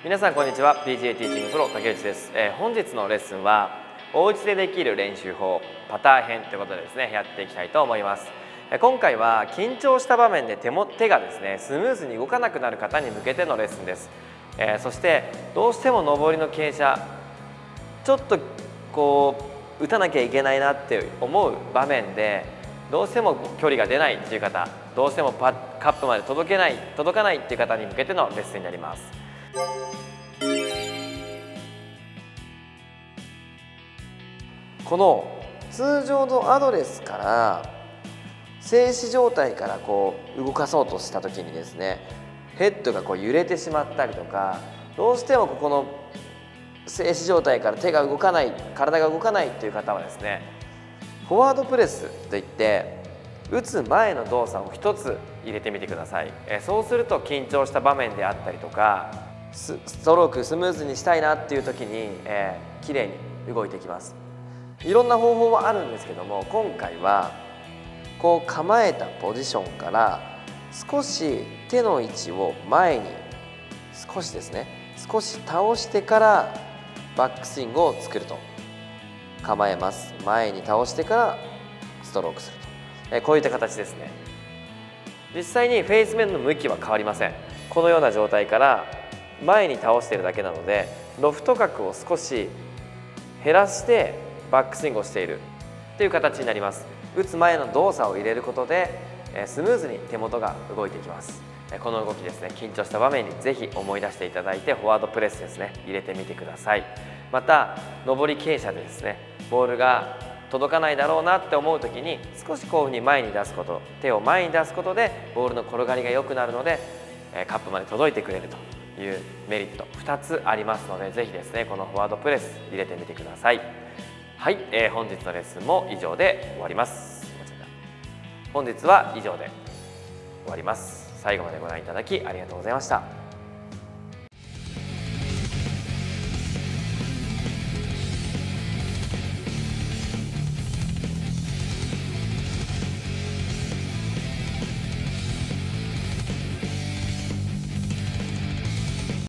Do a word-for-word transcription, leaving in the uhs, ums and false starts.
皆さんこんにちは。 ピージーエー ティーチングプロ竹内です、えー、本日のレッスンはお家でできる練習法パター編ということでですねやっていきたいと思います。えー、今回は緊張した場面で手も手がですねスムーズに動かなくなる方に向けてのレッスンです。えー、そしてどうしても上りの傾斜ちょっとこう打たなきゃいけないなって思う場面でどうしても距離が出ないっていう方、どうしてもパカップまで届けない届かないっていう方に向けてのレッスンになります。この通常のアドレスから静止状態からこう動かそうとした時にですねヘッドがこう揺れてしまったりとか、どうしてもここの静止状態から手が動かない、体が動かないという方はですねフォワードプレスといって打つ前の動作を一つ入れてみてください。えそうすると緊張した場面であったりとかストロークスムーズにしたいなっていう時に、えー、綺麗に動いていきます。いろんな方法はあるんですけども、今回はこう構えたポジションから少し手の位置を前に少しですね少し倒してからバックスイングを作ると。構えます。前に倒してからストロークすると、えこういった形ですね。実際にフェース面の向きは変わりません。このような状態から前に倒しているだけなのでロフト角を少し減らしてバックスイングをしているという形になります。打つ前の動作を入れることでスムーズに手元が動いていきます。この動きですね、緊張した場面にぜひ思い出していただいてフォワードプレスですね入れてみてください。また上り傾斜でですねボールが届かないだろうなって思う時に少しこういうふうに前に出すこと、手を前に出すことでボールの転がりが良くなるのでカップまで届いてくれるというメリットふたつありますので、ぜひですねこのフォワードプレス入れてみてください。はい、えー、本日のレッスンも以上で終わります。本日は以上で終わります。最後までご覧いただきありがとうございました。